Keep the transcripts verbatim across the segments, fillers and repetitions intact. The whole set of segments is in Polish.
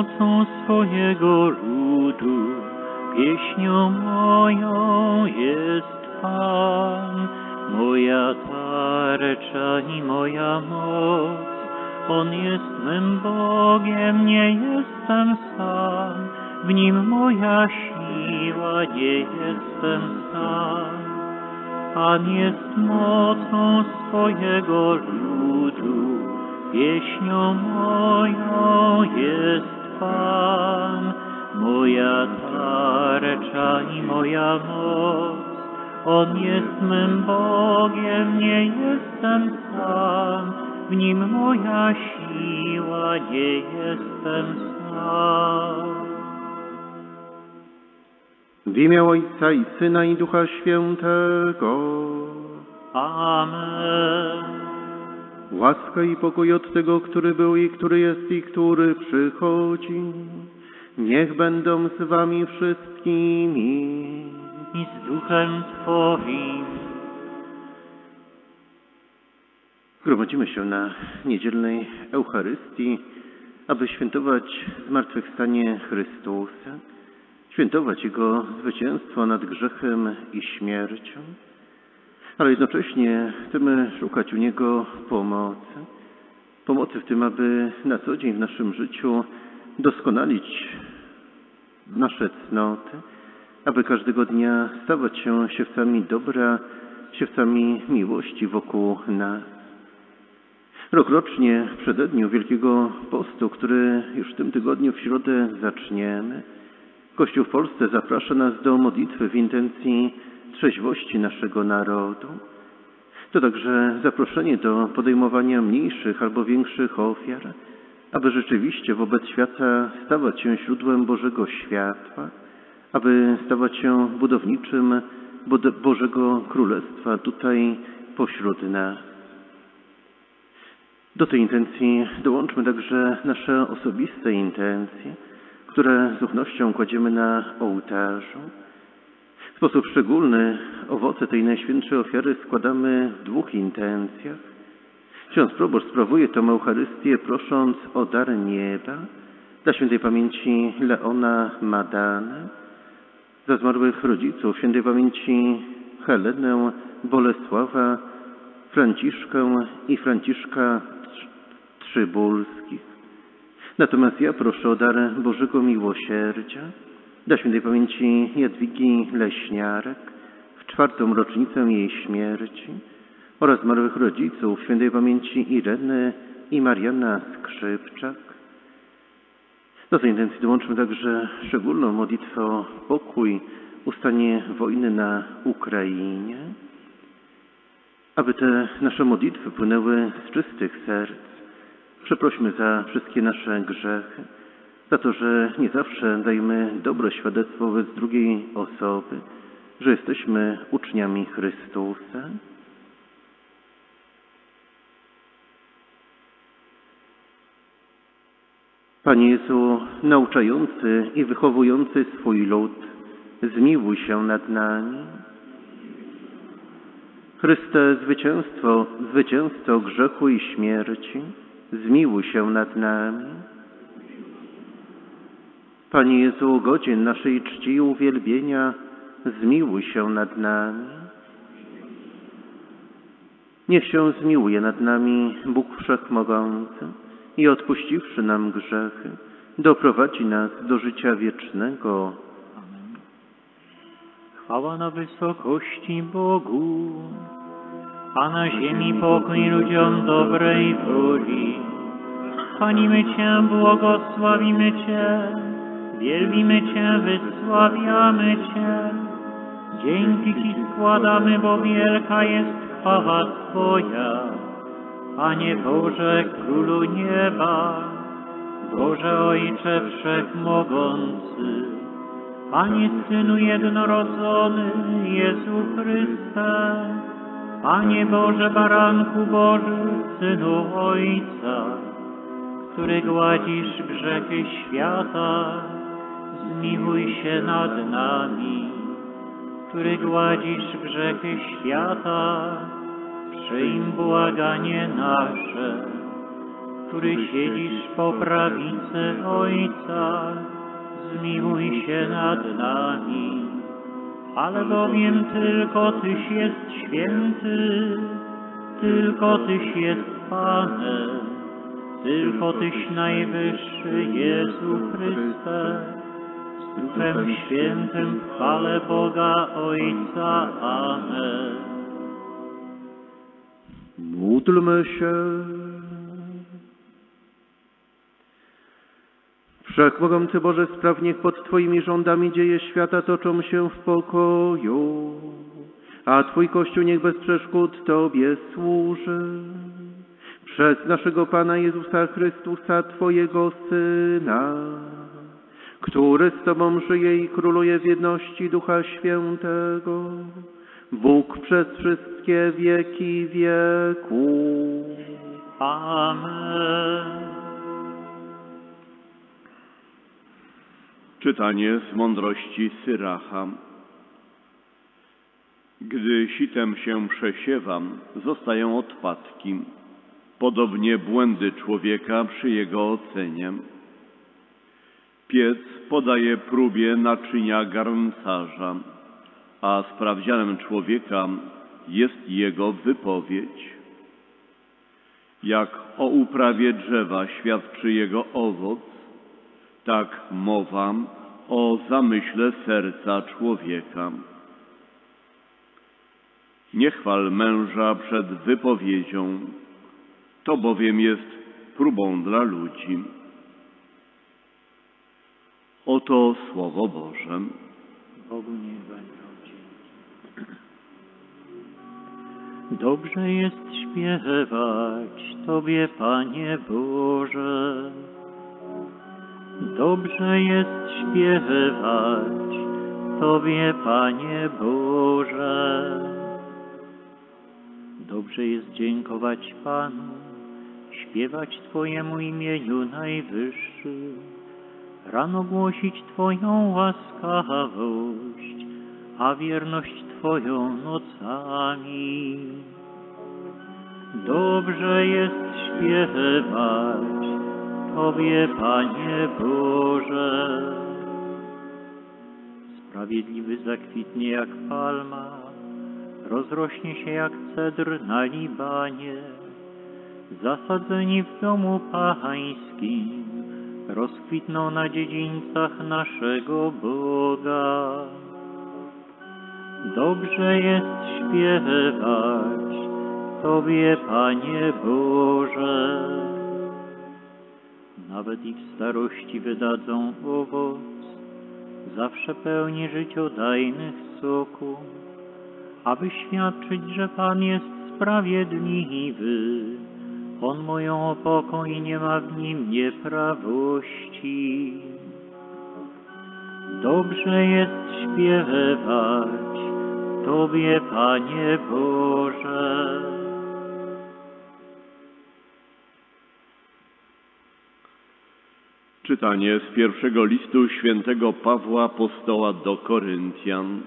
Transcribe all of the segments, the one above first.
pomocą swojego ludu. Pieśnią moją jest Pan, moja tarcza i moja moc. On jest mym Bogiem, nie jestem sam, w Nim moja siła, nie jestem sam. Pan jest mocą swojego ludu, pieśnią moją jest Pan, moja tarcza i moja moc. On jest mym Bogiem, nie jestem sam, w Nim moja siła, nie jestem sam. W imię Ojca i Syna i Ducha Świętego. Amen. Łaska i pokój od tego, który był i który jest i który przychodzi. Niech będą z wami wszystkimi. I z duchem Twoim. Gromadzimy się na niedzielnej Eucharystii, aby świętować zmartwychwstanie Chrystusa, świętować Jego zwycięstwo nad grzechem i śmiercią, ale jednocześnie chcemy szukać u Niego pomocy. Pomocy w tym, aby na co dzień w naszym życiu doskonalić nasze cnoty, aby każdego dnia stawać się siewcami dobra, siewcami miłości wokół nas. Rokrocznie w przededniu Wielkiego Postu, który już w tym tygodniu w środę zaczniemy, Kościół w Polsce zaprasza nas do modlitwy w intencji trzeźwości naszego narodu. To także zaproszenie do podejmowania mniejszych albo większych ofiar, aby rzeczywiście wobec świata stawać się źródłem Bożego światła, aby stawać się budowniczym Bożego Królestwa tutaj pośród nas. Do tej intencji dołączmy także nasze osobiste intencje, które z ufnością kładziemy na ołtarzu. W sposób szczególny owoce tej najświętszej ofiary składamy w dwóch intencjach. Ksiądz proboszcz sprawuje tę Eucharystię, prosząc o dar nieba dla świętej pamięci Leona Madany, za zmarłych rodziców świętej pamięci Helenę, Bolesława, Franciszkę i Franciszka Trzybulskich. Natomiast ja proszę o dar Bożego Miłosierdzia dla świętej pamięci Jadwigi Leśniarek w czwartą rocznicę jej śmierci oraz zmarłych rodziców świętej pamięci Ireny i Mariana Skrzypczak. Do tej intencji dołączmy także szczególną modlitwę o pokój, ustanie wojny na Ukrainie, aby te nasze modlitwy płynęły z czystych serc. Przeprośmy za wszystkie nasze grzechy, za to, że nie zawsze dajemy dobre świadectwo wobec drugiej osoby, że jesteśmy uczniami Chrystusa. Panie Jezu, nauczający i wychowujący swój lud, zmiłuj się nad nami. Chryste, zwycięstwo, zwycięzco grzechu i śmierci, zmiłuj się nad nami. Panie Jezu, godzien naszej czci i uwielbienia, zmiłuj się nad nami. Niech się zmiłuje nad nami Bóg Wszechmogący i odpuściwszy nam grzechy, doprowadzi nas do życia wiecznego. Amen. Chwała na wysokości Bogu, a na ziemi pokój ludziom dobrej woli. Chwalimy Cię, błogosławimy Cię, wielbimy Cię, wysławiamy Cię. Dzięki Ci składamy, bo wielka jest chwała Twoja. Panie Boże, Królu nieba, Boże Ojcze Wszechmogący, Panie Synu jednorodzony, Jezu Chryste, Panie Boże, Baranku Boży, Synu Ojca, który gładzisz grzechy świata, zmiłuj się nad nami. Który gładzisz grzechy świata, przyjm błaganie nasze. który siedzisz po prawicy Ojca, zmiłuj się nad nami. Ale bowiem tylko Tyś jest święty, tylko Tyś jest Panem, tylko Tyś najwyższy, Jezu Chryste, z Duchem Świętym w chwale Boga Ojca. Amen. Módlmy się. Wszechmogący Boże, spraw niech pod Twoimi rządami dzieje świata toczą się w pokoju, a Twój Kościół niech bez przeszkód Tobie służy. Przez naszego Pana Jezusa Chrystusa, Twojego Syna, który z Tobą żyje i króluje w jedności Ducha Świętego, Bóg przez wszystkie wieki wieków. Amen. Czytanie z mądrości Syracha. Gdy sitem się przesiewa, zostają odpadki, podobnie błędy człowieka przy jego ocenie. Piec podaje próbie naczynia garncarza, a sprawdzianem człowieka jest jego wypowiedź. Jak o uprawie drzewa świadczy jego owoc, tak mowa o zamyśle serca człowieka. Nie chwal męża przed wypowiedzią, to bowiem jest próbą dla ludzi. Oto Słowo Boże. Bogu niech będą dzięki. Dobrze jest śpiewać Tobie, Panie Boże. Dobrze jest śpiewać Tobie, Panie Boże. Dobrze jest dziękować Panu, śpiewać Twojemu imieniu najwyższy, rano głosić Twoją łaskawość, a wierność Twoją nocami. Dobrze jest śpiewać Tobie, Panie Boże. Sprawiedliwy zakwitnie jak palma, rozrośnie się jak cedr na Libanie. Zasadzeni w domu pańskim, rozkwitną na dziedzińcach naszego Boga. Dobrze jest śpiewać Tobie, Panie Boże. Nawet i w starości wydadzą owoc, zawsze pełni życiodajnych soków, aby świadczyć, że Pan jest sprawiedliwy. On moją opoką i nie ma w nim nieprawości. Dobrze jest śpiewać Tobie, Panie Boże. Czytanie z pierwszego listu świętego Pawła Apostoła do Koryntian.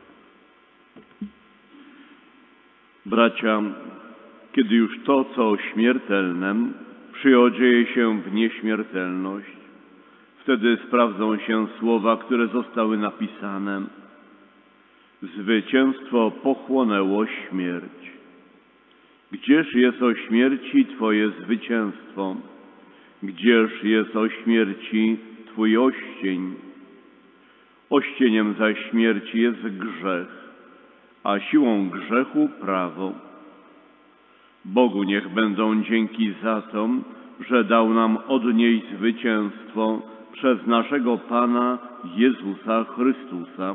Bracia, kiedy już to, co śmiertelne, przyodzieje się w nieśmiertelność, wtedy sprawdzą się słowa, które zostały napisane. Zwycięstwo pochłonęło śmierć. Gdzież jest o śmierci Twoje zwycięstwo? Gdzież jest o śmierci Twój oścień? Ościeniem zaś śmierci jest grzech, a siłą grzechu prawo. Bogu niech będą dzięki za to, że dał nam od niej zwycięstwo przez naszego Pana Jezusa Chrystusa.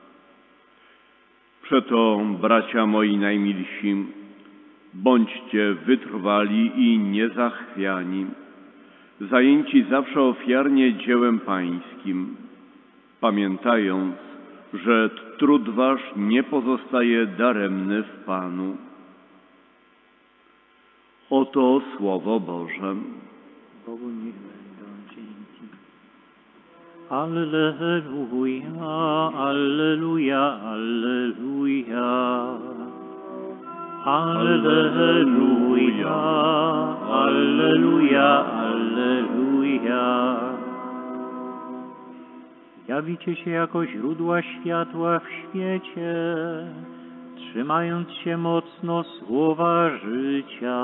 Przeto, bracia moi najmilsi, bądźcie wytrwali i niezachwiani, zajęci zawsze ofiarnie dziełem Pańskim, pamiętając, że trud Wasz nie pozostaje daremny w Panu. Oto Słowo Boże. Bogu niech będą dzięki. Alleluja, alleluja, alleluja. Alleluja, Alleluja, Alleluja. Jawicie się jako źródła światła w świecie, trzymając się mocno słowa życia.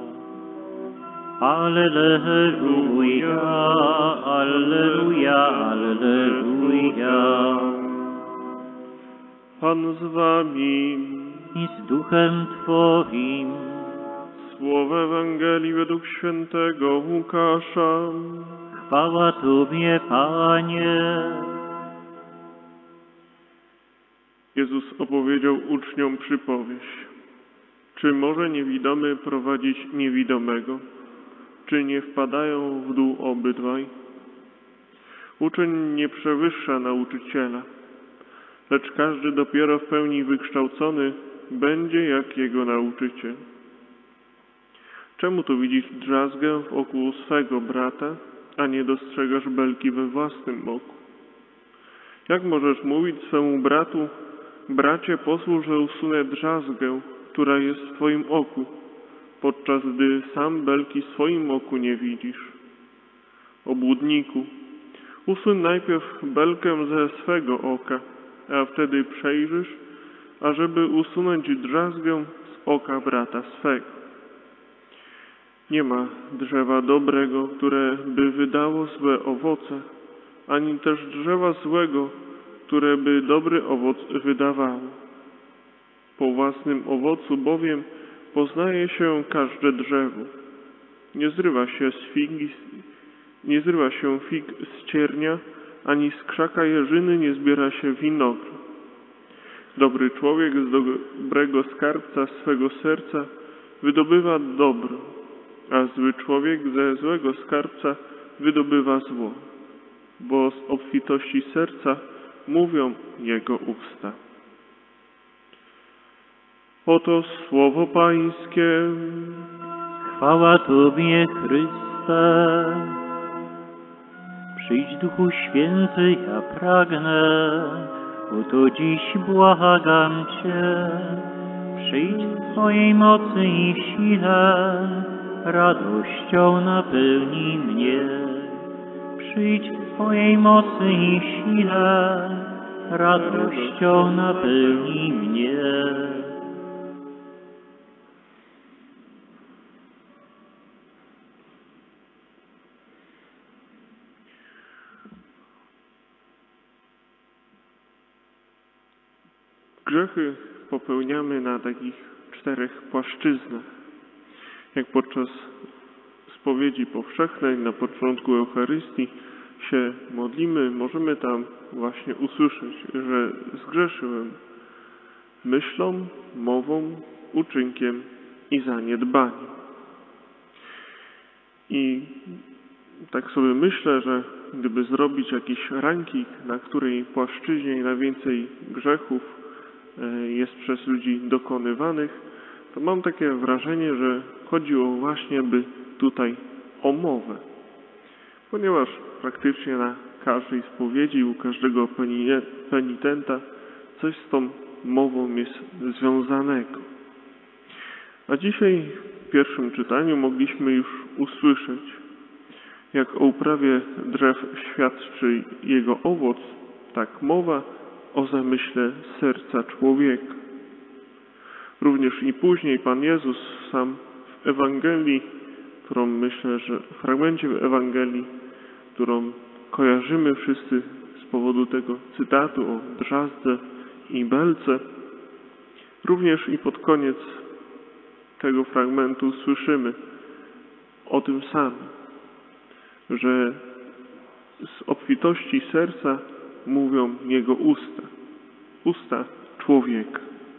Alleluja, Alleluja, Alleluja. Pan z wami. I z duchem Twoim. Słowo Ewangelii według świętego Łukasza. Chwała Tobie, Panie. Jezus opowiedział uczniom przypowieść. Czy może niewidomy prowadzić niewidomego? Czy nie wpadają w dół obydwaj? Uczeń nie przewyższa nauczyciela, lecz każdy dopiero w pełni wykształcony będzie jak jego nauczyciel. Czemu tu widzisz drzazgę w oku swego brata, a nie dostrzegasz belki we własnym oku? Jak możesz mówić swemu bratu: bracie, pozwól, że usunę drzazgę, która jest w twoim oku, podczas gdy sam belki w swoim oku nie widzisz? Obłudniku, usuń najpierw belkę ze swego oka, a wtedy przejrzysz, ażeby usunąć drzazgę z oka brata swego. Nie ma drzewa dobrego, które by wydało złe owoce, ani też drzewa złego, które by dobry owoc wydawało. Po własnym owocu bowiem poznaje się każde drzewo. Nie zrywa się z figi, nie zrywa się fig z ciernia, ani z krzaka jeżyny nie zbiera się winogron. Dobry człowiek z dobrego skarbca swego serca wydobywa dobro, a zły człowiek ze złego skarbca wydobywa zło, bo z obfitości serca mówią jego usta. Oto słowo Pańskie. Chwała Tobie, Chryste. Przyjdź, Duchu Święty, ja pragnę, oto dziś błagam Cię. Przyjdź w Twojej mocy i sile, radością napełnij mnie. Przyjdź w Twojej mocy i sile, radością napełnij mnie. Grzechy popełniamy na takich czterech płaszczyznach. Jak podczas spowiedzi powszechnej, na początku Eucharystii się modlimy, możemy tam właśnie usłyszeć, że zgrzeszyłem myślą, mową, uczynkiem i zaniedbaniem. I tak sobie myślę, że gdyby zrobić jakiś ranking, na której płaszczyźnie najwięcej grzechów jest przez ludzi dokonywanych, to mam takie wrażenie, że chodziło właśnie by tutaj o mowę. Ponieważ praktycznie na każdej spowiedzi, u każdego penitenta coś z tą mową jest związanego. A dzisiaj w pierwszym czytaniu mogliśmy już usłyszeć, jak o uprawie drzew świadczy jego owoc, tak mowa o zamyśle serca człowieka. Również i później Pan Jezus sam w Ewangelii, którą myślę, że w fragmencie w Ewangelii, którą kojarzymy wszyscy z powodu tego cytatu o drzazdze i belce, również i pod koniec tego fragmentu słyszymy o tym samym, że z obfitości serca mówią jego usta, usta człowieka.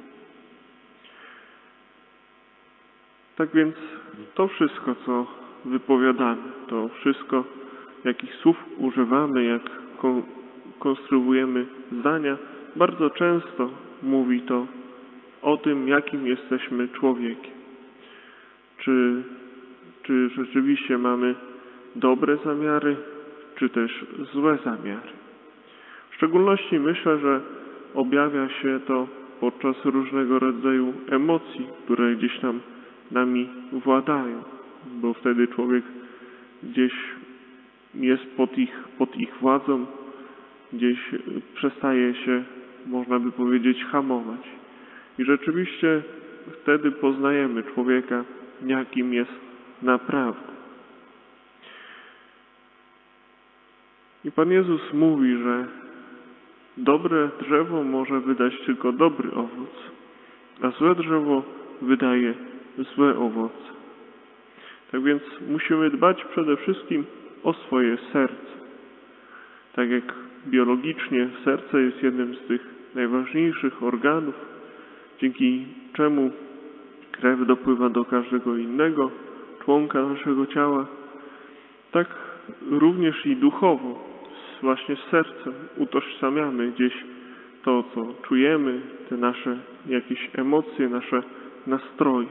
Tak więc to wszystko, co wypowiadamy, to wszystko, jakich słów używamy, jak kon konstruujemy zdania, bardzo często mówi to o tym, jakim jesteśmy człowiekiem. Czy, czy rzeczywiście mamy dobre zamiary, czy też złe zamiary. W szczególności myślę, że objawia się to podczas różnego rodzaju emocji, które gdzieś tam nami władają, bo wtedy człowiek gdzieś jest pod ich, pod ich władzą, gdzieś przestaje się, można by powiedzieć, hamować. I rzeczywiście wtedy poznajemy człowieka, jakim jest naprawdę. I Pan Jezus mówi, że dobre drzewo może wydać tylko dobry owoc, a złe drzewo wydaje złe owoce. Tak więc musimy dbać przede wszystkim o swoje serce. Tak jak biologicznie serce jest jednym z tych najważniejszych organów, dzięki czemu krew dopływa do każdego innego członka naszego ciała, tak również i duchowo, właśnie z sercem utożsamiamy gdzieś to, co czujemy, te nasze jakieś emocje, nasze nastroje.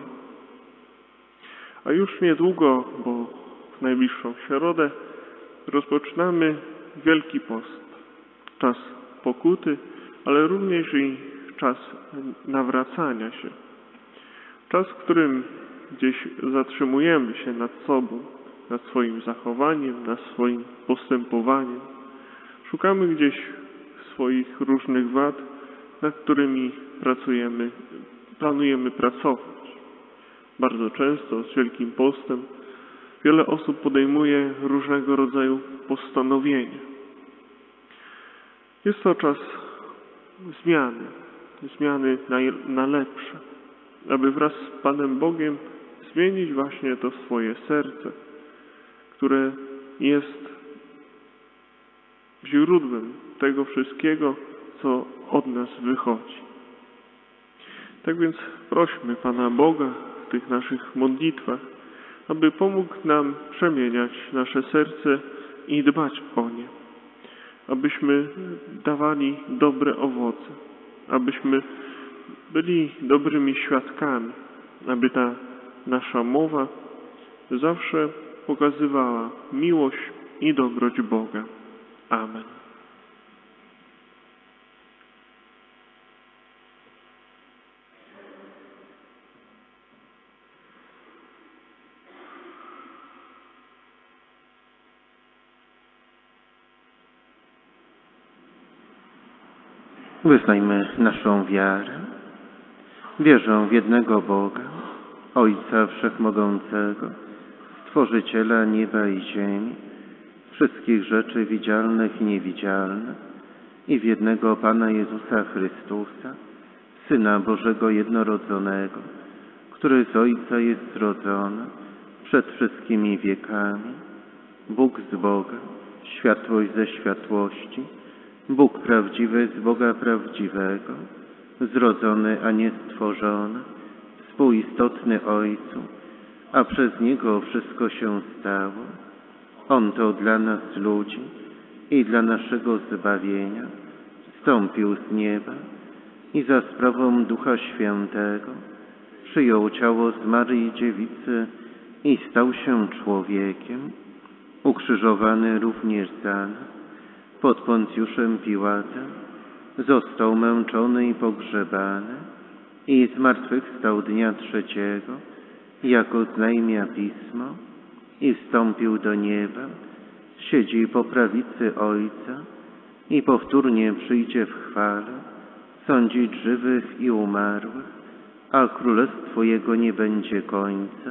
A już niedługo, bo w najbliższą środę, rozpoczynamy Wielki Post. Czas pokuty, ale również i czas nawracania się. Czas, w którym gdzieś zatrzymujemy się nad sobą, nad swoim zachowaniem, nad swoim postępowaniem. Szukamy gdzieś swoich różnych wad, nad którymi pracujemy, planujemy pracować. Bardzo często z Wielkim Postem wiele osób podejmuje różnego rodzaju postanowienia. Jest to czas zmiany, zmiany na, na lepsze, aby wraz z Panem Bogiem zmienić właśnie to swoje serce, które jest źródłem tego wszystkiego, co od nas wychodzi. Tak więc prośmy Pana Boga w tych naszych modlitwach, aby pomógł nam przemieniać nasze serce i dbać o nie. Abyśmy dawali dobre owoce, abyśmy byli dobrymi świadkami, aby ta nasza mowa zawsze pokazywała miłość i dobroć Boga. Amen. Wyznajmy naszą wiarę. Wierzę w jednego Boga, Ojca Wszechmogącego, Stworzyciela nieba i ziemi, wszystkich rzeczy widzialnych i niewidzialnych, i w jednego Pana Jezusa Chrystusa, Syna Bożego jednorodzonego, który z Ojca jest zrodzony przed wszystkimi wiekami, Bóg z Boga, światłość ze światłości, Bóg prawdziwy z Boga prawdziwego, zrodzony, a nie stworzony, współistotny Ojcu, a przez Niego wszystko się stało. On to dla nas ludzi i dla naszego zbawienia zstąpił z nieba i za sprawą Ducha Świętego przyjął ciało z Maryi Dziewicy i stał się człowiekiem, ukrzyżowany również za nas, pod Poncjuszem Piłatem, został męczony i pogrzebany i zmartwychwstał dnia trzeciego, jako znajmia Pismo, i wstąpił do nieba, siedzi po prawicy Ojca i powtórnie przyjdzie w chwale, sądzić żywych i umarłych, a królestwo Jego nie będzie końca.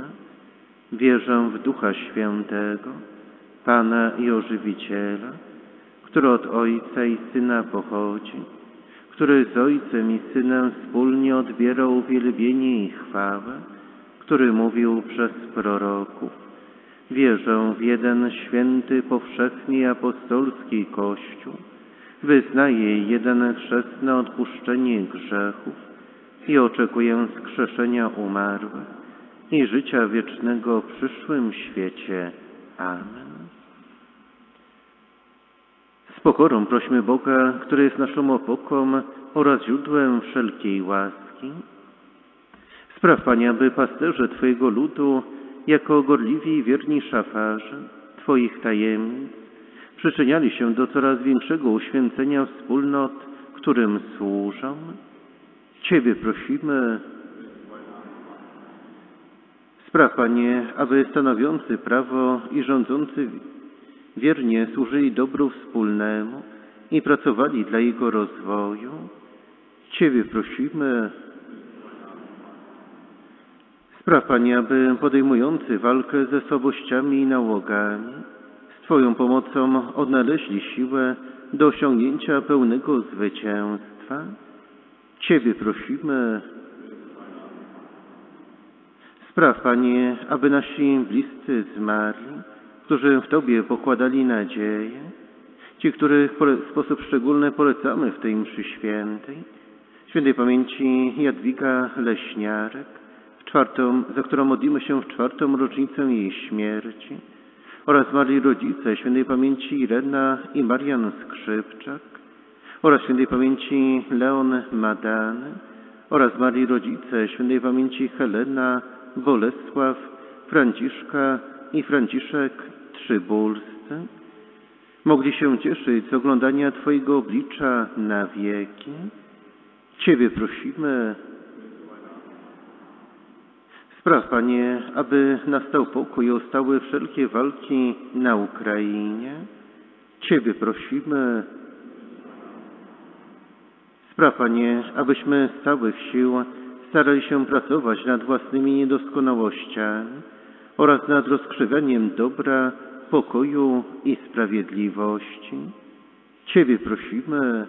Wierzę w Ducha Świętego, Pana i Ożywiciela, który od Ojca i Syna pochodzi, który z Ojcem i Synem wspólnie odbierał uwielbienie i chwałę, który mówił przez proroków. Wierzę w jeden święty, powszechny i apostolski Kościół, wyznaję jeden chrzest na odpuszczenie grzechów i oczekuję wskrzeszenia umarłych i życia wiecznego w przyszłym świecie. Amen. Z pokorą prośmy Boga, który jest naszą opoką oraz źródłem wszelkiej łaski. Spraw, Panie, aby pasterze Twojego ludu, jako gorliwi i wierni szafarze Twoich tajemnic, przyczyniali się do coraz większego uświęcenia wspólnot, którym służą. Ciebie prosimy. Spraw, Panie, aby stanowiący prawo i rządzący wiernie służyli dobru wspólnemu i pracowali dla jego rozwoju. Ciebie prosimy. Spraw, Panie, aby podejmujący walkę ze słabościami i nałogami z Twoją pomocą odnaleźli siłę do osiągnięcia pełnego zwycięstwa. Ciebie prosimy. Spraw, Panie, aby nasi bliscy zmarli, którzy w Tobie pokładali nadzieję, ci, których w sposób szczególny polecamy w tej mszy świętej, świętej pamięci Jadwiga Leśniarek, w czwartą, za którą modlimy się w czwartą rocznicę jej śmierci, oraz zmarli rodzice świętej pamięci Irena i Marian Skrzypczak, oraz świętej pamięci Leon Madany, oraz zmarli rodzice świętej pamięci Helena, Bolesław, Franciszka i Franciszek Trzybólscy, mogli się cieszyć z oglądania Twojego oblicza na wieki. Ciebie prosimy. Spraw, Panie, aby nastał pokój i ustały wszelkie walki na Ukrainie. Ciebie prosimy. Spraw, Panie, abyśmy z całych sił starali się pracować nad własnymi niedoskonałościami oraz nad rozkrzewianiem dobra, pokoju i sprawiedliwości. Ciebie prosimy.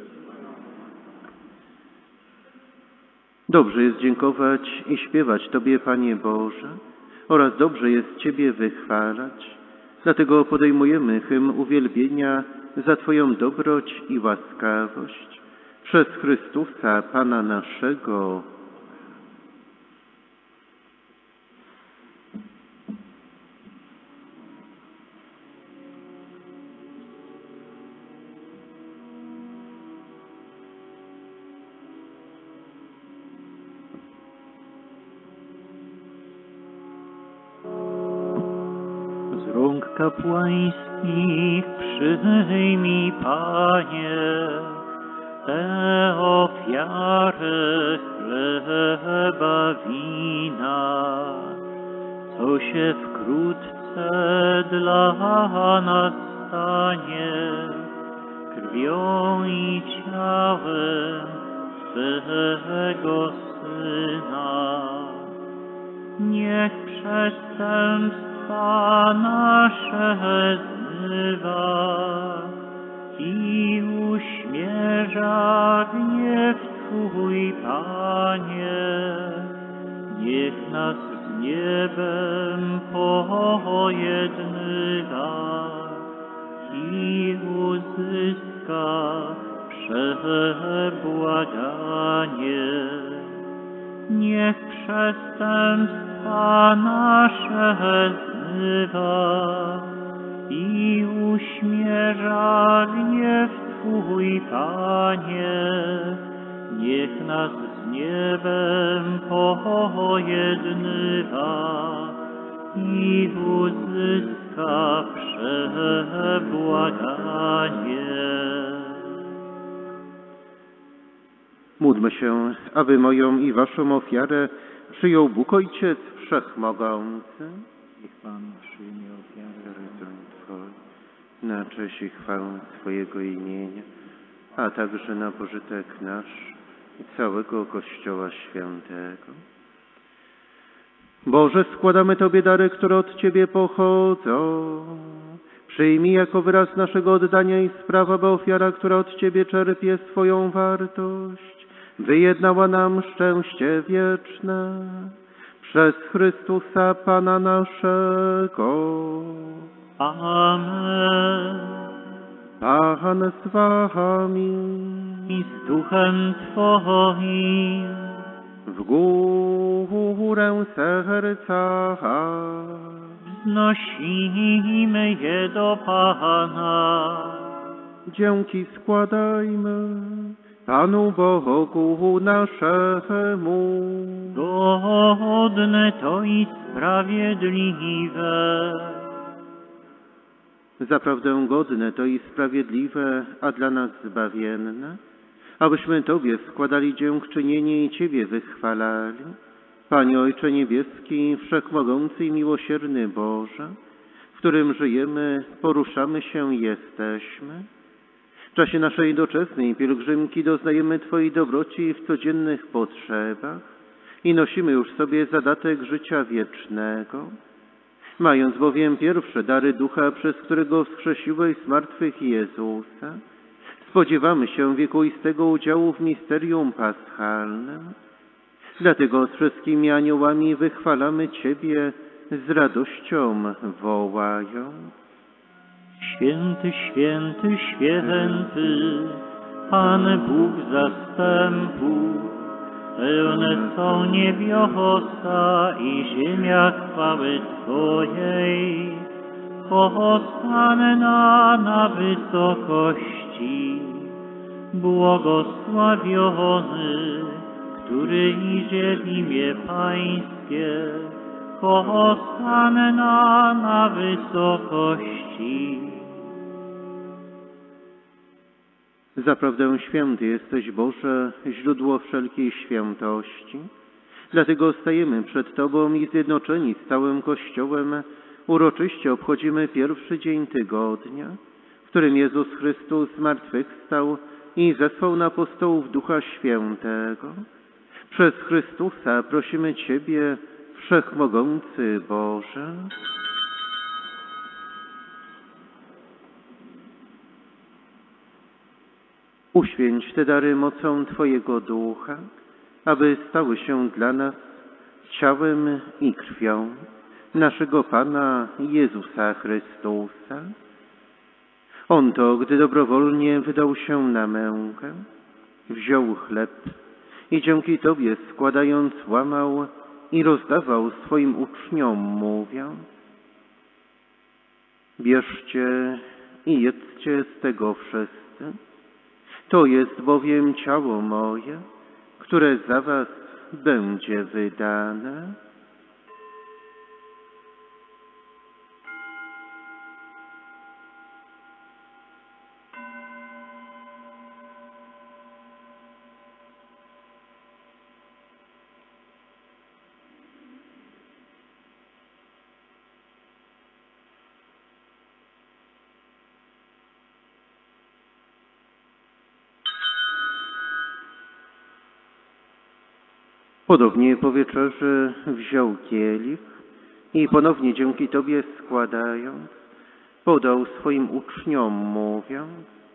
Dobrze jest dziękować i śpiewać Tobie, Panie Boże, oraz dobrze jest Ciebie wychwalać. Dlatego podejmujemy hymn uwielbienia za Twoją dobroć i łaskawość. Przez Chrystusa, Pana naszego. Z rąk kapłańskich przyjmij, Panie, tę ofiarę chleba, wina, co się wkrótce dla nas stanie, krwią i ciałem Twego Syna. Niech przestępstwa nasze zmywa i uśmierza gniew Twój, Panie. Niech nas z niebem pojednywa i uzyska przebłaganie. Niech przestępstwa nasze zmywa i uśmierza gniew Twój, Panie. Niech nas z niebem pojednywa i uzyska przebłaganie. Módlmy się, aby moją i Waszą ofiarę przyjął Bóg Ojciec Wszechmogący. Niech Pan przyjmie ofiarę Twój, na cześć i chwałę Twojego imienia, a także na pożytek nasz i całego Kościoła Świętego. Boże, składamy Tobie dary, które od Ciebie pochodzą. Przyjmij jako wyraz naszego oddania i sprawa, by ofiara, która od Ciebie czerpie swoją wartość, wyjednała nam szczęście wieczne. Przez Chrystusa Pana naszego. Amen. Pan z Wami I z duchem Twoim. w górę serca Wznosimy je do Pana. dzięki składajmy Panu Bogu naszemu. Godne to i sprawiedliwe. Zaprawdę godne to i sprawiedliwe, a dla nas zbawienne, abyśmy Tobie składali dziękczynienie i Ciebie wychwalali. Panie Ojcze Niebieski, Wszechmogący i Miłosierny Boże, w którym żyjemy, poruszamy się i jesteśmy. W czasie naszej doczesnej pielgrzymki doznajemy Twojej dobroci w codziennych potrzebach i nosimy już sobie zadatek życia wiecznego. Mając bowiem pierwsze dary Ducha, przez którego wskrzesiłeś z martwych Jezusa, spodziewamy się wiekuistego udziału w misterium paschalnym. Dlatego z wszystkimi aniołami wychwalamy Ciebie z radością wołając. Święty, święty, święty, Pan Bóg zastępów, pełne są niebiosa i ziemia chwały Twojej. Hossanna na wysokości, błogosławiony, który idzie w imię Pańskie. Hossanna na wysokości. Zaprawdę święty jesteś, Boże, źródło wszelkiej świętości. Dlatego stajemy przed Tobą i zjednoczeni z całym Kościołem uroczyście obchodzimy pierwszy dzień tygodnia, w którym Jezus Chrystus zmartwychwstał i zesłał na apostołów Ducha Świętego. Przez Chrystusa prosimy Ciebie, Wszechmogący Boże. Uświęć te dary mocą Twojego Ducha, aby stały się dla nas ciałem i krwią naszego Pana Jezusa Chrystusa. On to, gdy dobrowolnie wydał się na mękę, wziął chleb i dzięki Tobie składając łamał i rozdawał swoim uczniom, mówiąc: bierzcie i jedzcie z tego wszyscy. To jest bowiem ciało moje, które za was będzie wydane. Podobnie po wieczerzy wziął kielich i ponownie dzięki Tobie składając, podał swoim uczniom, mówiąc: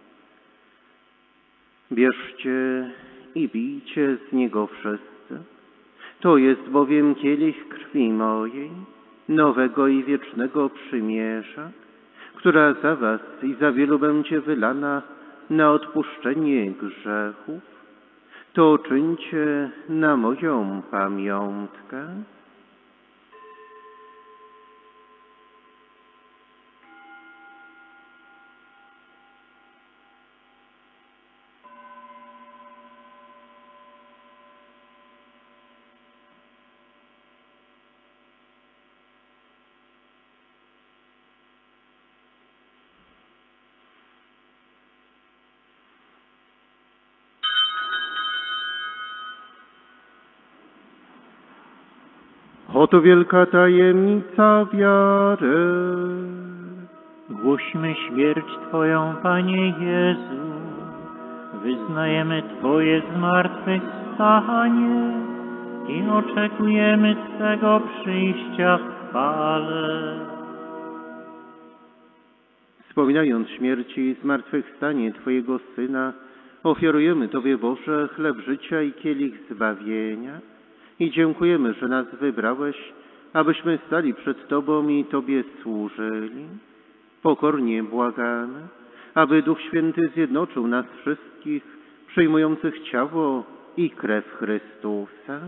bierzcie i pijcie z niego wszyscy. To jest bowiem kielich krwi mojej, nowego i wiecznego przymierza, która za was i za wielu będzie wylana na odpuszczenie grzechów. To czyńcie na moją pamiątkę. Oto wielka tajemnica wiary. Głośmy śmierć Twoją, Panie Jezu. Wyznajemy Twoje zmartwychwstanie i oczekujemy Twego przyjścia w chwale. Wspominając śmierć i zmartwychwstanie Twojego Syna, ofiarujemy Tobie, Boże, chleb życia i kielich zbawienia i dziękujemy, że nas wybrałeś, abyśmy stali przed Tobą i Tobie służyli. Pokornie błagamy, aby Duch Święty zjednoczył nas wszystkich, przyjmujących ciało i krew Chrystusa.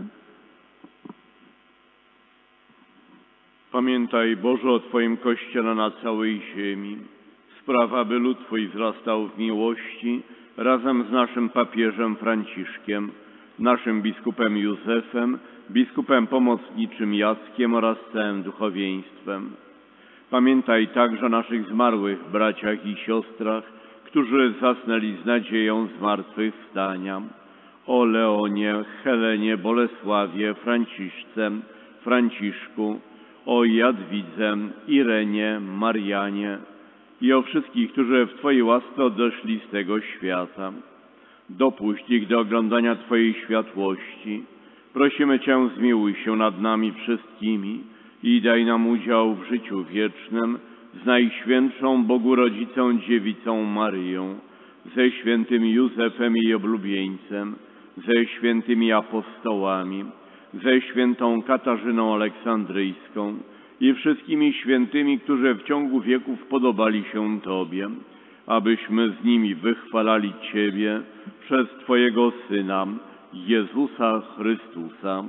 Pamiętaj, Boże, o Twoim Kościele na całej ziemi. Spraw, aby lud Twój wzrastał w miłości razem z naszym papieżem Franciszkiem, naszym biskupem Józefem, biskupem pomocniczym Jackiem oraz całym duchowieństwem. Pamiętaj także o naszych zmarłych braciach i siostrach, którzy zasnęli z nadzieją zmartwychwstania, o Leonie, Helenie, Bolesławie, Franciszce, Franciszku, o Jadwidze, Irenie, Marianie i o wszystkich, którzy w Twojej łasce odeszli z tego świata. Dopuść ich do oglądania Twojej światłości. Prosimy Cię, zmiłuj się nad nami wszystkimi i daj nam udział w życiu wiecznym z Najświętszą Bogu Rodzicą Dziewicą Maryją, ze świętym Józefem jej oblubieńcem, ze świętymi apostołami, ze świętą Katarzyną Aleksandryjską i wszystkimi świętymi, którzy w ciągu wieków podobali się Tobie, abyśmy z nimi wychwalali Ciebie przez Twojego Syna, Jezusa Chrystusa.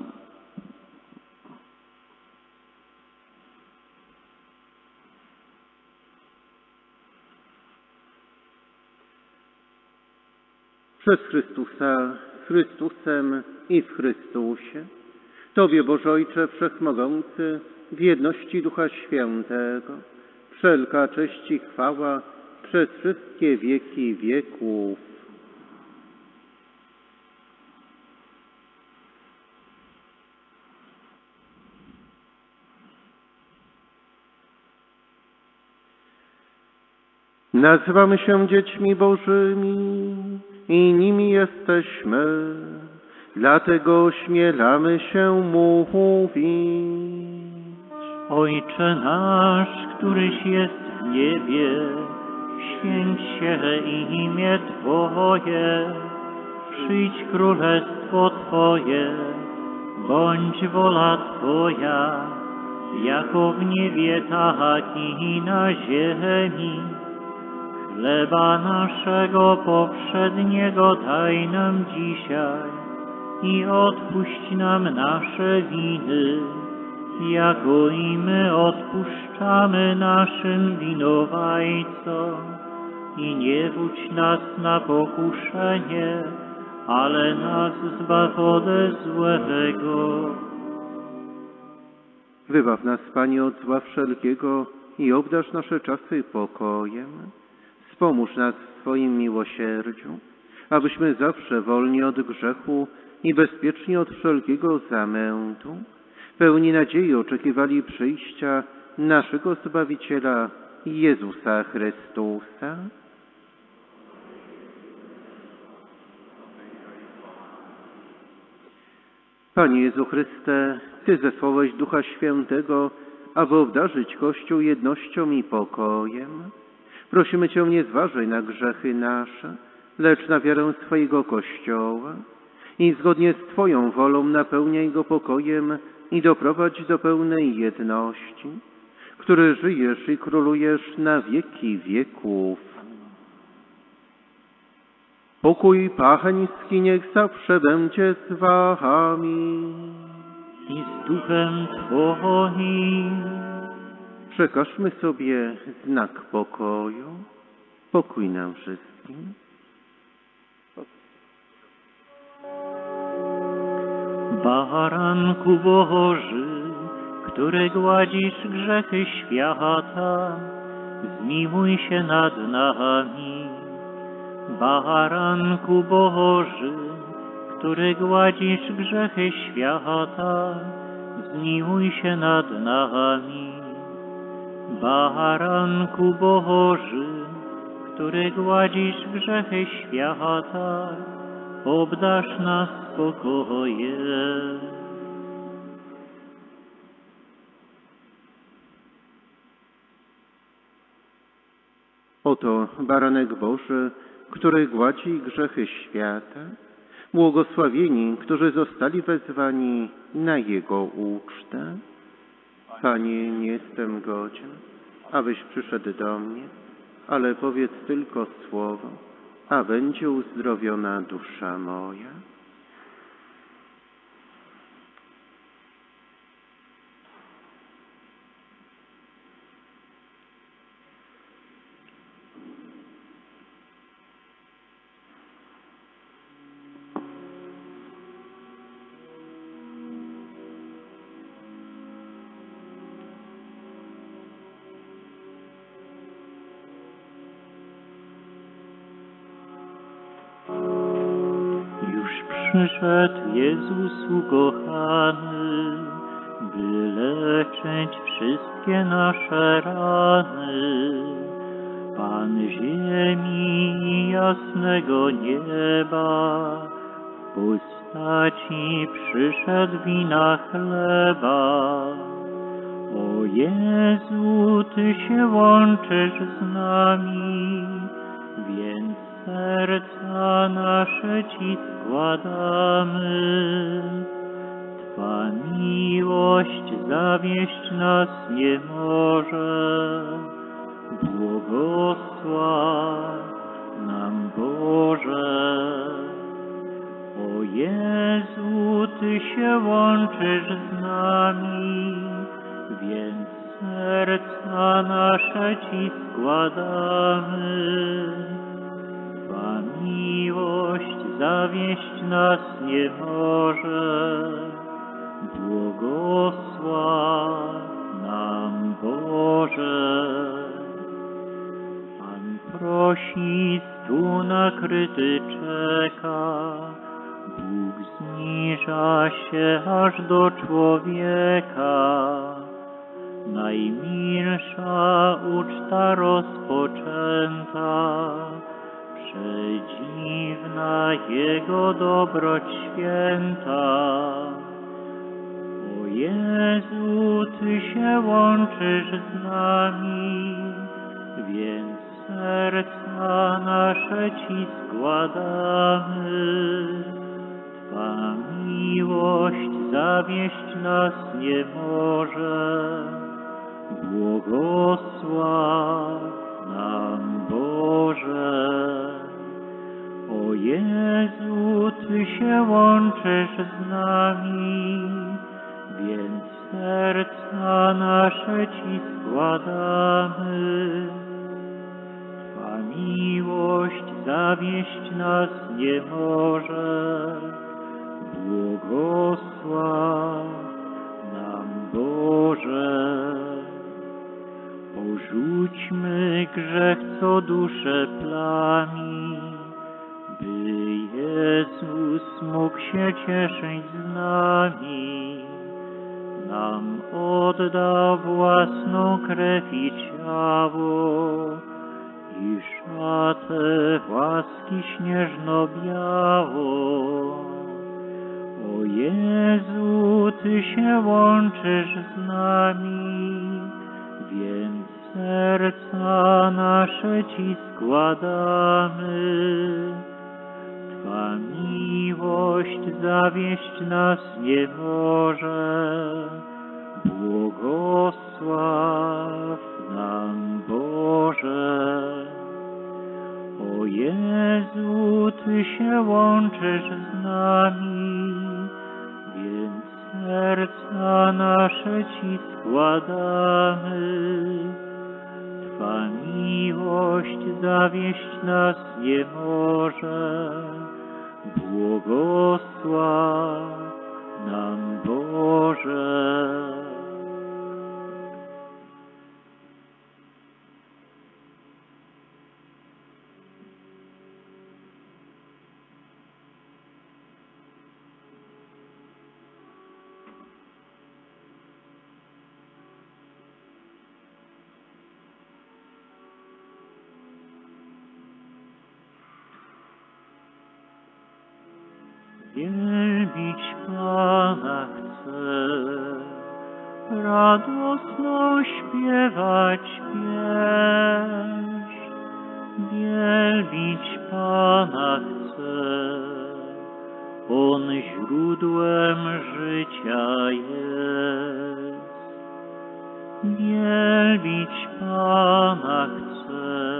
Przez Chrystusa, z Chrystusem i w Chrystusie, Tobie, Boże Ojcze Wszechmogący, w jedności Ducha Świętego, wszelka cześć i chwała przez wszystkie wieki wieków. Nazywamy się dziećmi Bożymi i nimi jesteśmy, dlatego ośmielamy się mówić. Ojcze nasz, któryś jest w niebie, święć się imię Twoje, przyjdź królestwo Twoje, bądź wola Twoja, jako w niebie, tak i na ziemi. Chleba naszego poprzedniego daj nam dzisiaj i odpuść nam nasze winy, jako i my odpuszczamy naszym winowajcom. I nie wódź nas na pokuszenie, ale nas zbaw ode złego. Wybaw nas, Panie, od zła wszelkiego i obdarz nasze czasy pokojem. Wspomóż nas w swoim miłosierdziu, abyśmy zawsze wolni od grzechu i bezpieczni od wszelkiego zamętu, pełni nadziei oczekiwali przyjścia naszego Zbawiciela Jezusa Chrystusa. Panie Jezu Chryste, Ty zesłałeś Ducha Świętego, aby obdarzyć Kościół jednością i pokojem. Prosimy Cię, nie zważaj na grzechy nasze, lecz na wiarę swojego Kościoła i zgodnie z Twoją wolą napełniaj go pokojem i doprowadź do pełnej jedności, który żyjesz i królujesz na wieki wieków. Pokój Pański niech zawsze będzie z Wami I z duchem Twoim. Przekażmy sobie znak pokoju. Pokój nam wszystkim. Baranku Boży, który gładzisz grzechy świata, zmiłuj się nad nami. Baranku Boży, który gładzisz grzechy świata, zmiłuj się nad nami. Baranku Boży, który gładzisz grzechy świata, obdarz nas spokojem. Oto baranek Boży, który gładzi grzechy świata. Błogosławieni, którzy zostali wezwani na Jego ucztę. Panie, nie jestem godzien, abyś przyszedł do mnie, ale powiedz tylko słowo, a będzie uzdrowiona dusza moja. przyszedł Jezus ukochany, by leczyć wszystkie nasze rany. Pan ziemi i jasnego nieba w postaci przyszedł wina chleba. O Jezu, Ty się łączysz z nami, więc serca nasze Ci składamy. Twa miłość zawieść nas nie może. Błogosław nam Boże. O Jezu, Ty się łączysz z nami, więc serca nasze Ci składamy. Twa miłość zawieść nas nie może. Błogosław nam Boże. Pan prosi, stół nakryty czeka, Bóg zniża się aż do człowieka. Najmilsza uczta rozpoczęta, przedziwna Jego dobroć święta. O Jezu, Ty się łączysz z nami, więc serca nasze Ci składamy. Twa miłość zawieść nas nie może. Błogosław nam Boże. O Jezu, Ty się łączysz z nami, więc serca nasze Ci składamy. Twa miłość zawieść nas nie może. Błogosław nam Boże. Porzućmy grzech, co duszę plami, by Jezus mógł się cieszyć z nami. Nam oddał własną krew i ciało i szatę łaski śnieżno-białą. O Jezu, Ty się łączysz z nami, więc serca nasze Ci składamy. Twa miłość zawieść nas nie może. Błogosław nam Boże. O Jezu, Ty się łączysz z nami, więc serca nasze Ci składamy. Twa miłość zawieść nas nie może. Błogosław nam Boże. Wielbić Pana chcę, radosno śpiewać pieśń. Wielbić Pana chcę, On źródłem życia jest. Wielbić Pana chcę,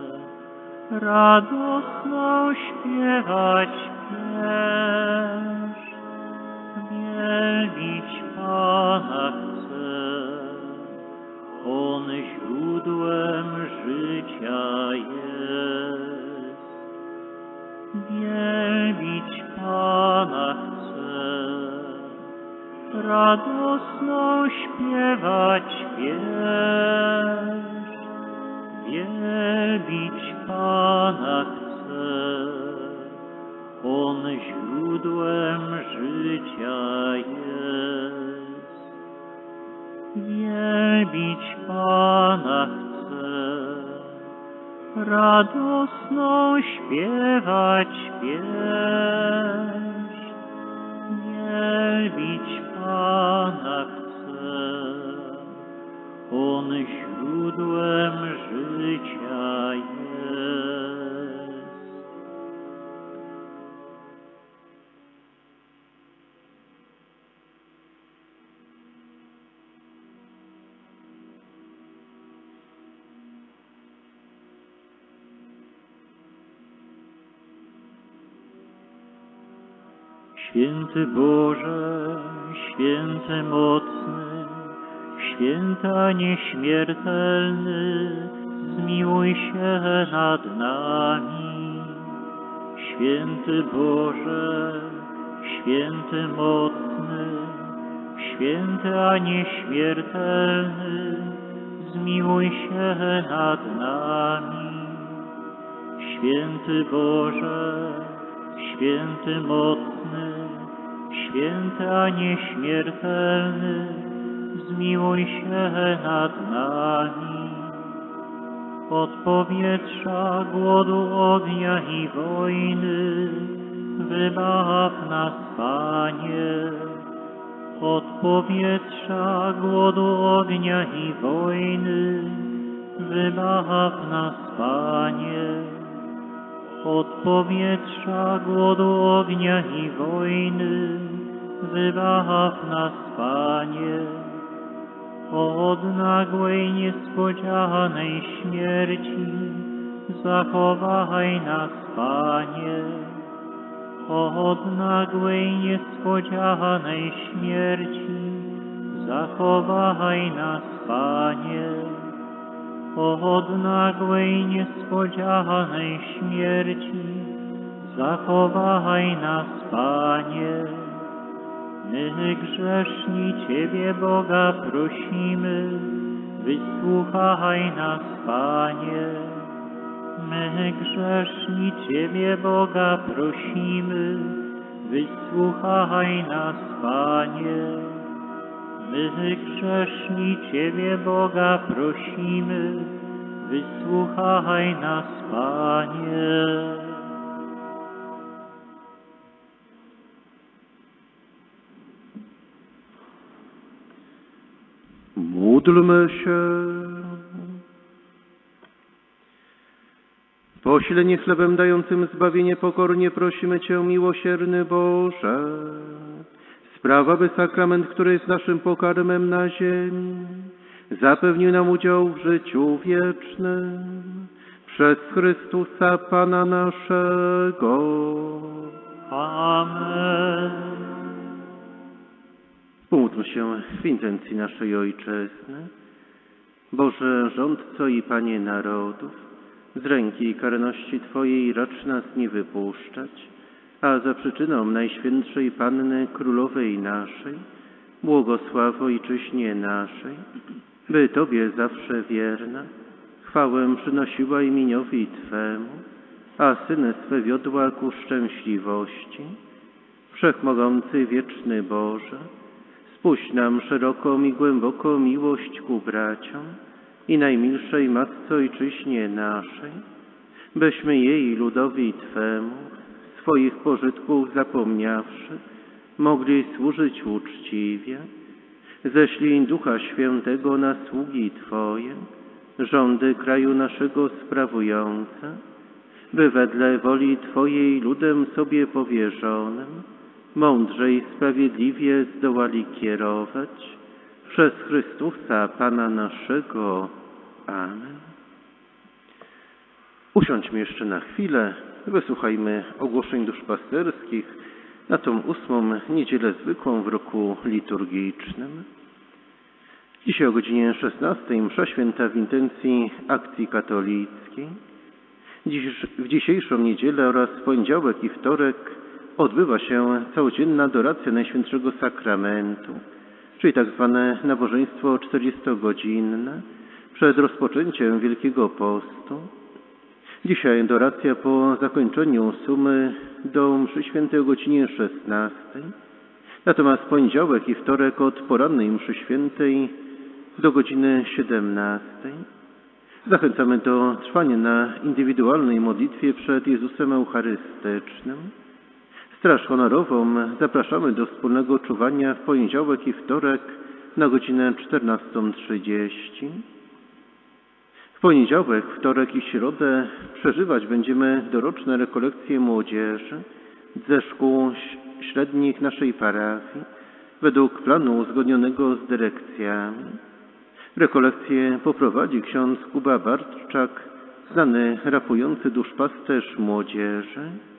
radosno śpiewać pieśń. Wielbić Pana chcę, On źródłem życia jest. Wielbić Pana chcę, radosno śpiewać pieśń. Wielbić Pana chcę, On źródłem życia jest. Wielbić Pana chcę, radosno śpiewać pieśń. Wielbić Pana chcę, On źródłem życia jest. Święty Boże, święty mocny, święta nieśmiertelny, zmiłuj się nad nami. Święty Boże, święty mocny, święty a nieśmiertelny, zmiłuj się nad nami. Święty Boże, święty mocny, święty a nieśmiertelny, zmiłuj się nad nami. Od powietrza, głodu, ognia i wojny wybaw nas, Panie. Od powietrza, głodu, ognia i wojny wybaw nas, Panie. Od powietrza, głodu, ognia i wojny wybaw nas, Panie. Od nagłej, niespodzianej śmierci zachowaj nas, Panie. Od nagłej, niespodzianej śmierci zachowaj nas, Panie. Od nagłej, niespodzianej śmierci zachowaj nas, Panie. My grzeszni Ciebie, Boga, prosimy, wysłuchaj nas, Panie. My grzeszni Ciebie, Boga, prosimy, wysłuchaj nas, Panie. My grzeszni Ciebie, Boga, prosimy, wysłuchaj nas, Panie. Módlmy się. Posilenie chlebem dającym zbawienie pokornie prosimy Cię, miłosierny Boże. Sprawa, by sakrament, który jest naszym pokarmem na ziemi, zapewnił nam udział w życiu wiecznym. Przez Chrystusa Pana naszego. Amen. Pomódlmy się w intencji naszej Ojczyzny. Boże, rządco i Panie narodów, z ręki karności Twojej racz nas nie wypuszczać, a za przyczyną Najświętszej Panny Królowej naszej, błogosław Ojczyźnie naszej, by Tobie zawsze wierna, chwałę przynosiła imieniowi Twemu, a syny swe wiodła ku szczęśliwości. Wszechmogący wieczny Boże, spuść nam szeroką i głęboką miłość ku braciom i najmilszej Matce Ojczyźnie naszej, byśmy jej ludowi Twemu, swoich pożytków zapomniawszy, mogli służyć uczciwie. Ześlij Ducha Świętego na sługi Twoje, rządy kraju naszego sprawujące, by wedle woli Twojej ludem sobie powierzonym mądrze i sprawiedliwie zdołali kierować przez Chrystusa Pana naszego. Amen. Usiądźmy jeszcze na chwilę, wysłuchajmy ogłoszeń duszpasterskich na tą ósmą niedzielę zwykłą w roku liturgicznym. Dzisiaj o godzinie szesnastej msza święta w intencji akcji katolickiej. Dziś, w dzisiejszą niedzielę oraz poniedziałek i wtorek odbywa się całodzienna adoracja Najświętszego Sakramentu, czyli tak zwane nabożeństwo czterdziestogodzinne przed rozpoczęciem Wielkiego Postu. Dzisiaj adoracja po zakończeniu sumy do mszy świętej o godzinie szesnastej. Natomiast poniedziałek i wtorek od porannej mszy świętej do godziny siedemnastej. Zachęcamy do trwania na indywidualnej modlitwie przed Jezusem Eucharystycznym. Straż honorową zapraszamy do wspólnego czuwania w poniedziałek i wtorek na godzinę czternastą trzydzieści. W poniedziałek, wtorek i środę przeżywać będziemy doroczne rekolekcje młodzieży ze szkół średnich naszej parafii według planu uzgodnionego z dyrekcjami. Rekolekcję poprowadzi ksiądz Kuba Bartczak, znany rapujący duszpasterz młodzieży.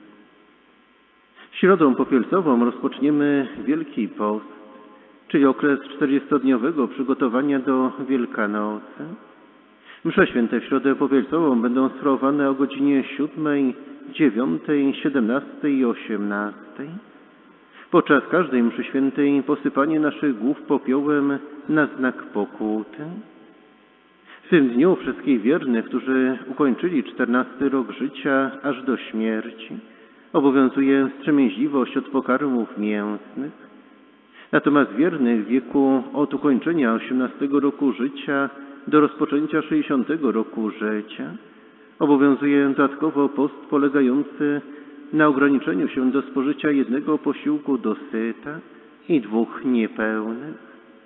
Środą popielcową rozpoczniemy Wielki Post, czyli okres czterdziestodniowego przygotowania do Wielkanocy. Msze święte w środę popielcową będą sprawowane o godzinie siódmej, dziewiątej, siedemnastej i osiemnastej. Podczas każdej mszy świętej posypanie naszych głów popiołem na znak pokuty. W tym dniu wszystkich wiernych, którzy ukończyli czternasty rok życia aż do śmierci, obowiązuje wstrzemięźliwość od pokarmów mięsnych. Natomiast wiernych w wieku od ukończenia osiemnastego roku życia do rozpoczęcia sześćdziesiątego roku życia obowiązuje dodatkowo post polegający na ograniczeniu się do spożycia jednego posiłku dosyta i dwóch niepełnych.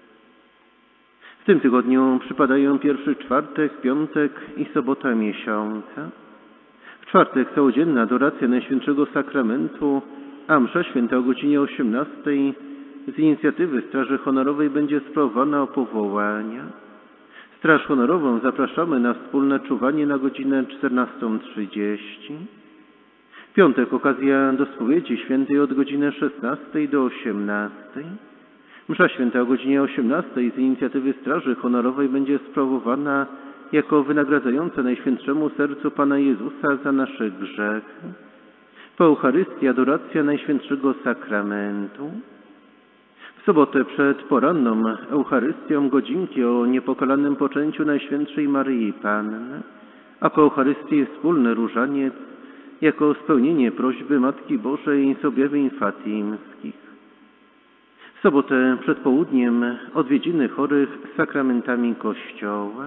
W tym tygodniu przypadają pierwszy czwartek, piątek i sobota miesiąca. W czwartek całodzienna adoracja Najświętszego Sakramentu, a msza święta o godzinie osiemnastej z inicjatywy Straży Honorowej będzie sprawowana o powołania. Straż Honorową zapraszamy na wspólne czuwanie na godzinę czternastą trzydzieści. W piątek okazja do spowiedzi świętej od godziny szesnastej do osiemnastej. Msza święta o godzinie osiemnastej z inicjatywy Straży Honorowej będzie sprawowana jako wynagradzająca Najświętszemu Sercu Pana Jezusa za nasze grzechy. Po Eucharystii adoracja Najświętszego Sakramentu. W sobotę przed poranną Eucharystią godzinki o niepokalanym poczęciu Najświętszej Maryi Panny, a po Eucharystii wspólny różaniec jako spełnienie prośby Matki Bożej z objawień fatimskich. W sobotę przed południem odwiedziny chorych z sakramentami Kościoła.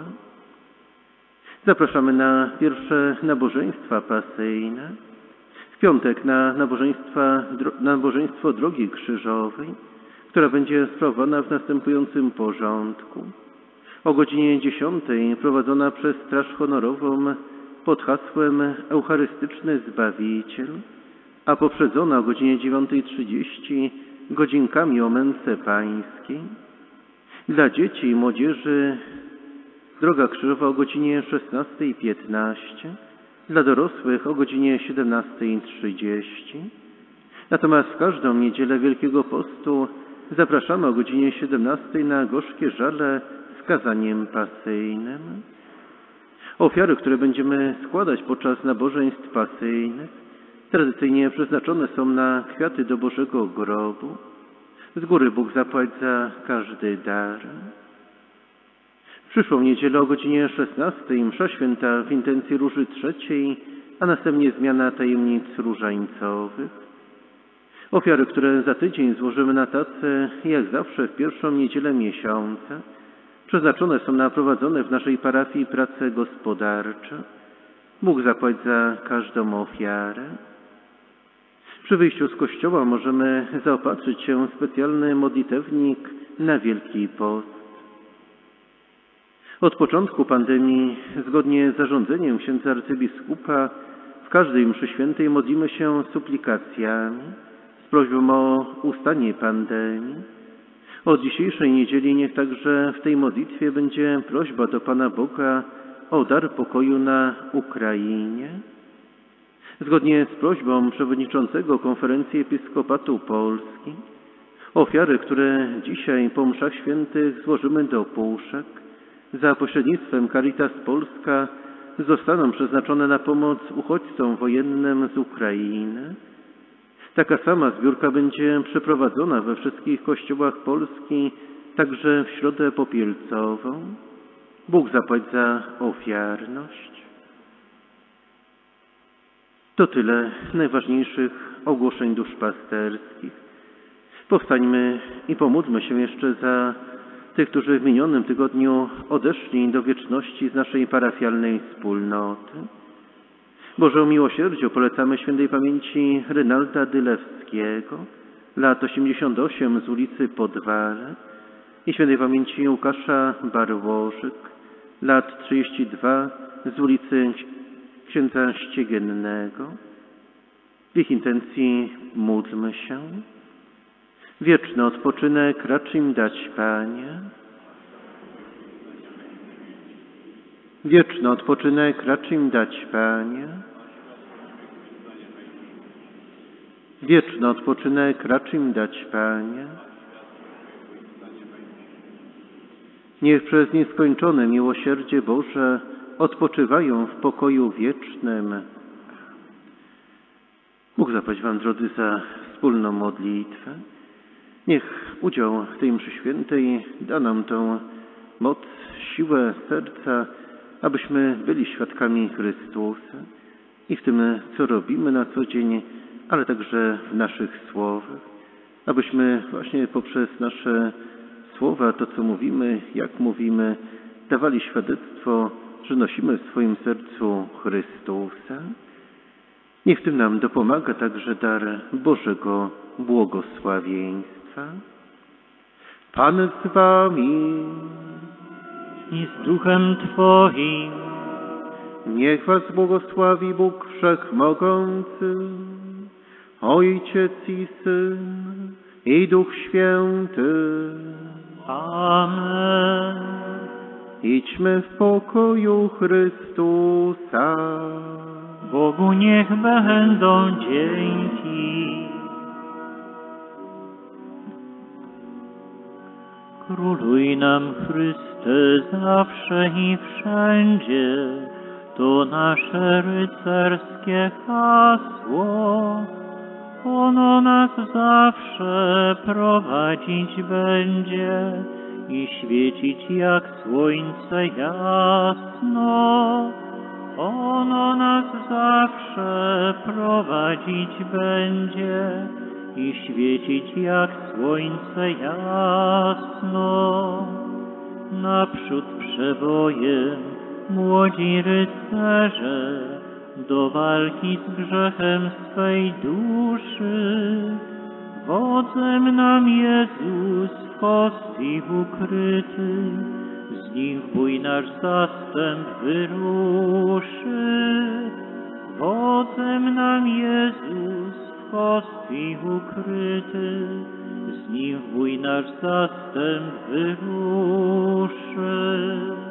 Zapraszamy na pierwsze nabożeństwa pasyjne. W piątek na nabożeństwa, nabożeństwo Drogi Krzyżowej, która będzie sprawowana w następującym porządku. O godzinie dziesiątej prowadzona przez Straż Honorową pod hasłem Eucharystyczny Zbawiciel, a poprzedzona o godzinie dziewiątej trzydzieści godzinkami o męce pańskiej. Dla dzieci i młodzieży Droga Krzyżowa o godzinie szesnastej piętnaście, dla dorosłych o godzinie siedemnastej trzydzieści. Natomiast w każdą niedzielę Wielkiego Postu zapraszamy o godzinie siedemnastej na gorzkie żale z kazaniem pasyjnym. Ofiary, które będziemy składać podczas nabożeństw pasyjnych, tradycyjnie przeznaczone są na kwiaty do Bożego grobu. Z góry Bóg zapłać za każdy dar. W przyszłą niedzielę o godzinie szesnastej msza święta w intencji Róży Trzeciej, a następnie zmiana tajemnic różańcowych. Ofiary, które za tydzień złożymy na tacę, jak zawsze w pierwszą niedzielę miesiąca, przeznaczone są na prowadzone w naszej parafii prace gospodarcze. Bóg zapłać za każdą ofiarę. Przy wyjściu z kościoła możemy zaopatrzyć się w specjalny modlitewnik na Wielki Post. Od początku pandemii, zgodnie z zarządzeniem księdza arcybiskupa, w każdej mszy świętej modlimy się suplikacjami z prośbą o ustanie pandemii. Od dzisiejszej niedzieli niech także w tej modlitwie będzie prośba do Pana Boga o dar pokoju na Ukrainie. Zgodnie z prośbą przewodniczącego Konferencji Episkopatu Polski, ofiary, które dzisiaj po mszach świętych złożymy do puszek, za pośrednictwem Caritas Polska zostaną przeznaczone na pomoc uchodźcom wojennym z Ukrainy. Taka sama zbiórka będzie przeprowadzona we wszystkich kościołach Polski, także w środę popielcową. Bóg zapłać za ofiarność. To tyle najważniejszych ogłoszeń duszpasterskich. Powstańmy i pomódlmy się jeszcze za tych, którzy w minionym tygodniu odeszli do wieczności z naszej parafialnej wspólnoty. Boże, o miłosierdziu polecamy świętej pamięci Rynalda Dylewskiego, lat osiemdziesiąt osiem, z ulicy Podwale, i świętej pamięci Łukasza Barłożyk, lat trzydzieści dwa, z ulicy księdza Ściegiennego. W ich intencji módlmy się. Wieczny odpoczynek racz im dać, Panie. Wieczny odpoczynek racz im dać, Panie. Wieczny odpoczynek racz im dać, Panie. Niech przez nieskończone miłosierdzie Boże odpoczywają w pokoju wiecznym. Bóg zapłać Wam, drodzy, za wspólną modlitwę. Niech udział w tej mszy świętej da nam tą moc, siłę serca, abyśmy byli świadkami Chrystusa i w tym, co robimy na co dzień, ale także w naszych słowach, abyśmy właśnie poprzez nasze słowa, to co mówimy, jak mówimy, dawali świadectwo, że nosimy w swoim sercu Chrystusa. Niech w tym nam dopomaga także dar Bożego błogosławieństwa. Pan z Wami i z duchem Twoim. Niech Was błogosławi Bóg Wszechmogący, Ojciec i Syn, i Duch Święty. Amen. Idźmy w pokoju Chrystusa. Bogu niech będą dzięki. Króluj nam, Chryste, zawsze i wszędzie, to nasze rycerskie hasło. Ono nas zawsze prowadzić będzie i świecić jak słońce jasno. Ono nas zawsze prowadzić będzie i świecić jak słońce jasno. Naprzód przebojem, młodzi rycerze, do walki z grzechem swej duszy. Wodzem nam Jezus w hostii ukryty, z nim w bój nasz zastęp wyruszy. Wodzem nam Jezus w hostii ukryty, z nim w bój nasz zastęp wyruszy.